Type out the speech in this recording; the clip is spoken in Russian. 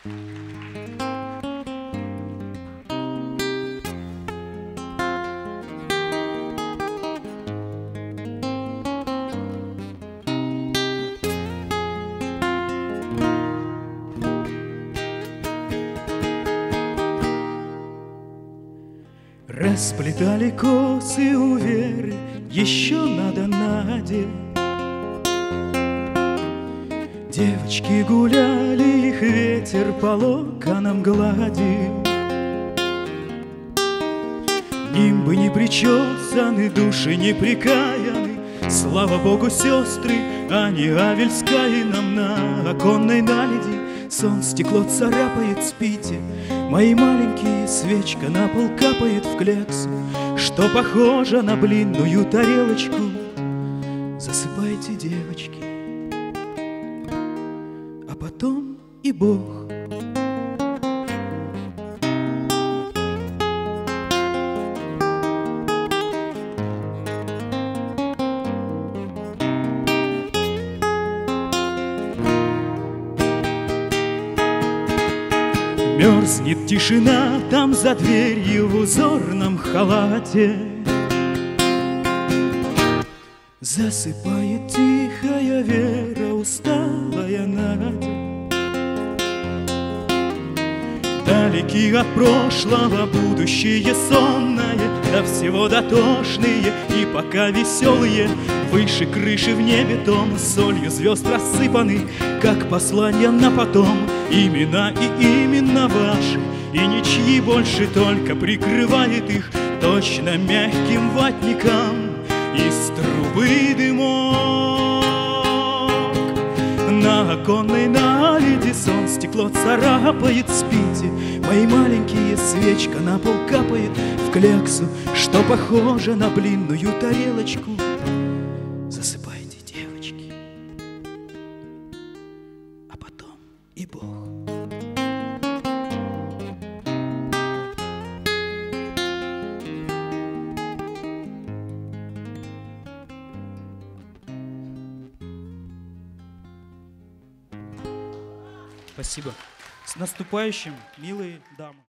Расплетали косы у Веры еще надо Наде. Девочки гуляли, их ветер по локонам гладил. Нимбы не причесаны, души не прикаяны. Слава Богу, сестры, а не Авельская нам на оконной наледи. Сон стекло царапает, спите, мои маленькие, свечка на пол капает в кляксу, что похоже на блинную тарелочку. Засыпайте, девочки, а потом и Бог. Мерзнет тишина там за дверью в узорном халате. Засыпает тихая Вера, усталая Надя. Далеки от прошлого будущее сонное, до всего дотошные и пока веселые. Выше крыши в небе том солью звезд рассыпаны, как послания на потом. Имена и именно ваши, и ничьи больше, только прикрывает их точно мягким ватником из трубы дымок. На оконной наледи сон стекло царапает, спите, мои маленькие, свечка на пол капает в кляксу, что похоже на блинную тарелочку. Засыпайте, девочки, а потом и Бог. Спасибо. С наступающим, милые дамы.